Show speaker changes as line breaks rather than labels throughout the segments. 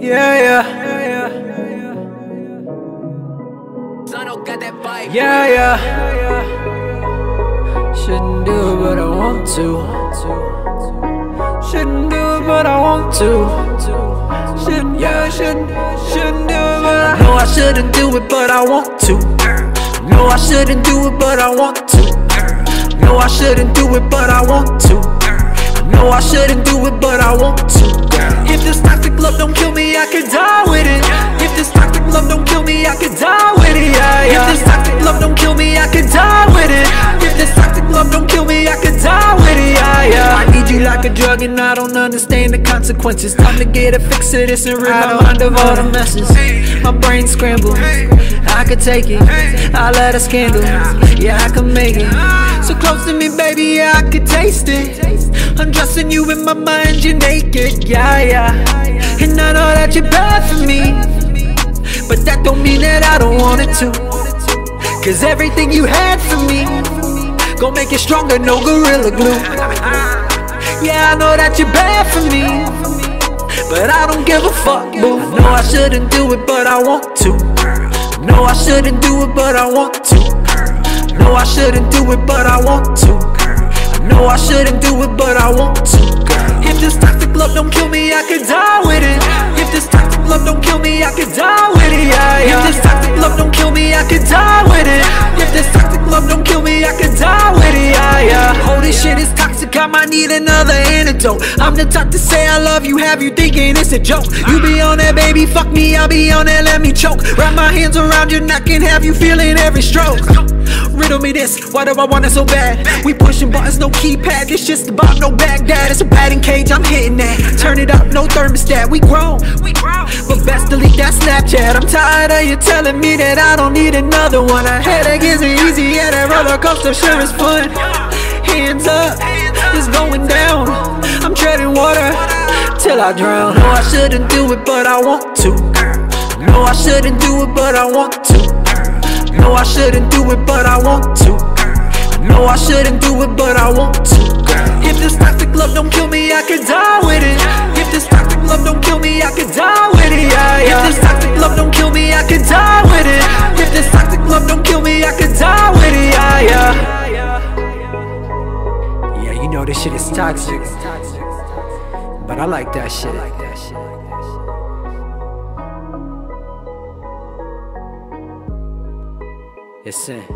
Yeah. Shouldn't do it, but I want to. Shouldn't do it, but I want to. Shouldn't do it, but I know I shouldn't do it, but I want to. No, I shouldn't do it, but I want to. No, I shouldn't do it, but I want to. No, I shouldn't do it, but I want to. If this toxic love don't kill me, I could die with it. If this toxic love don't kill me, I could die with it. If this toxic love don't kill me, I could die with it. If this toxic love don't kill me, I could die with it. I need you like a drug and I don't understand the consequences. Time to get a fix of this and rid my mind of all the messes. My brain scrambled, I could take it. I let her scandal, yeah, I could make it. So close to me, baby, yeah, I could taste it. Undressing you in my mind, you're naked, yeah. And I know that you're bad for me, but that don't mean that I don't want it to. Cause everything you had for me gon' make it stronger, no Gorilla Glue. Yeah, I know that you're bad for me, but I don't give a fuck, boo. No, I shouldn't do it, but I want to. No, I shouldn't do it, but I want to. No, I shouldn't do it, but I want to. No, I shouldn't do it, but I want to. If this toxic love don't kill me, I could die with it. If this toxic love don't kill me, I could die with it. If this toxic love don't kill me, I could die with it. If this toxic love don't kill me, I could die with it. Oh, this shit is toxic, I might need another antidote. I'm the type to say I love you, have you thinking it's a joke. You be on that, baby, fuck me, I'll be on that, let me choke. Wrap my hands around your neck and have you feeling every stroke. Riddle me this, why do I want it so bad? We pushing buttons, no keypad, this just about no Baghdad. It's a batting cage, I'm hitting that. Turn it up, no thermostat, we grown. But best delete that Snapchat. I'm tired of you telling me that I don't need another one. A headache isn't easy, yeah, that roller coaster sure is fun. Hands up, it's going down. I'm treading water till I drown. No, I shouldn't do it, but I want to. No, I shouldn't do it, but I want to. No, I shouldn't do it, but I want to. No, I shouldn't do it, but I want to. If this toxic love don't kill me, I could die with it. If this toxic love don't kill me, I could die with it. If this toxic love don't kill me, I could die with it. If this toxic love don't kill me, I could die with it. Yeah, you know this shit is toxic, but I like that shit. It's in.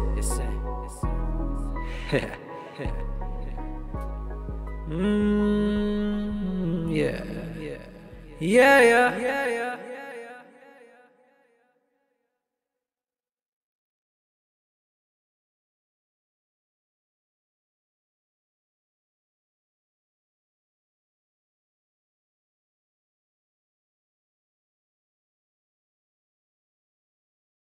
Yeah.